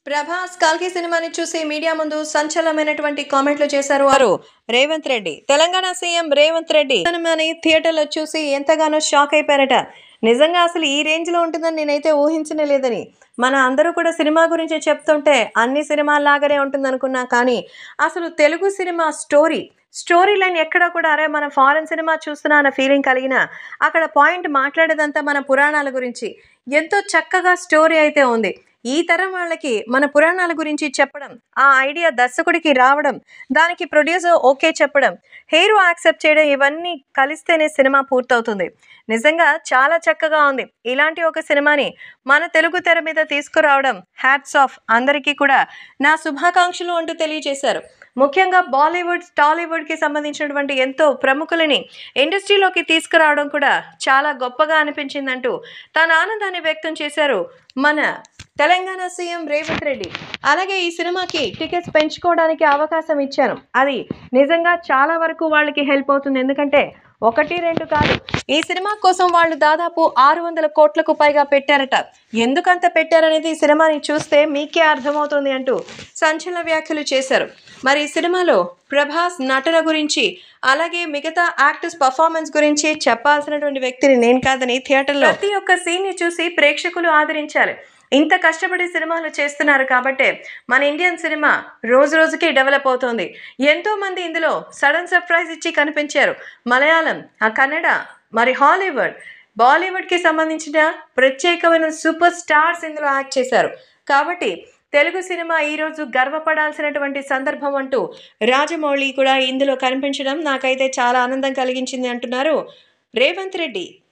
ప్రభాస్ కల్కి సినిమాని చూసి మీడియా ముందు సంచలనమైనటువంటి కామెంట్లు చేశారు రేవంత్ రెడ్డి. తెలంగాణ సీఎం రేవంత్ రెడ్డి సినిమాని థియేటర్లో చూసి ఎంతగానో షాక్ అయిపోయారట. నిజంగా అసలు ఈ రేంజ్ లో ఉంటుందని నేనైతే ఊహించనే లేదని. మన అందరూ కూడా సినిమా గురించి చెప్తుంటే అన్ని సినిమాల్లాగానే ఉంటుంది అనుకున్నా, కానీ అసలు తెలుగు సినిమా స్టోరీ లైన్ ఎక్కడా కూడా అరే మన ఫారెన్ సినిమా చూస్తున్నా అన్న ఫీలింగ్ కలిగిన అక్కడ పాయింట్ మాట్లాడేదంతా మన పురాణాల గురించి ఎంతో చక్కగా స్టోరీ అయితే ఉంది. ఈ తరం వాళ్ళకి మన పురాణాల గురించి చెప్పడం, ఆ ఐడియా దర్శకుడికి రావడం, దానికి ప్రొడ్యూసర్ ఓకే చెప్పడం, హీరో యాక్సెప్ట్ చేయడం, ఇవన్నీ కలిస్తేనే సినిమా పూర్తవుతుంది. నిజంగా చాలా చక్కగా ఉంది. ఇలాంటి ఒక సినిమాని మన తెలుగు తెర మీద తీసుకురావడం హ్యాట్స్ ఆఫ్, అందరికీ కూడా నా శుభాకాంక్షలు అంటూ తెలియజేశారు. ముఖ్యంగా బాలీవుడ్, టాలీవుడ్కి సంబంధించినటువంటి ఎంతో ప్రముఖులని ఇండస్ట్రీలోకి తీసుకురావడం కూడా చాలా గొప్పగా అనిపించిందంటూ తన ఆనందాన్ని వ్యక్తం చేశారు మన తెలంగాణ సీఎం రేవంత్ రెడ్డి. అలాగే ఈ సినిమాకి టికెట్స్ పెంచుకోవడానికి అవకాశం ఇచ్చాను, అది నిజంగా చాలా వరకు వాళ్ళకి హెల్ప్ అవుతుంది. ఎందుకంటే 1-2 కాదు, ఈ సినిమా కోసం వాళ్ళు దాదాపు 600 కోట్లకు పైగా పెట్టారట. ఎందుకంత పెట్టారనేది ఈ సినిమాని చూస్తే మీకే అర్థమవుతుంది అంటూ సంచలన వ్యాఖ్యలు చేశారు. మరి ఈ సినిమాలో ప్రభాస్ నటన గురించి, అలాగే మిగతా యాక్టర్స్ పర్ఫార్మెన్స్ గురించి చెప్పాల్సినటువంటి వ్యక్తిని నేను కాదని థియేటర్లో ప్రతి ఒక్క సీన్ ని చూసి ప్రేక్షకులు ఆదరించాలి. ఇంత కష్టపడి సినిమాలు చేస్తున్నారు కాబట్టే మన ఇండియన్ సినిమా రోజు రోజుకి డెవలప్ అవుతోంది. ఎంతో మంది ఇందులో సడన్ సర్ప్రైజ్ ఇచ్చి కనిపించారు. మలయాళం, కన్నడ, మరి హాలీవుడ్, బాలీవుడ్కి సంబంధించిన ప్రత్యేకమైన సూపర్ స్టార్స్ ఇందులో యాక్ట్ చేశారు. కాబట్టి తెలుగు సినిమా ఈరోజు గర్వపడాల్సినటువంటి సందర్భం అంటూ రాజమౌళి కూడా ఇందులో కనిపించడం నాకైతే చాలా ఆనందం కలిగించింది అంటున్నారు రేవంత్ రెడ్డి.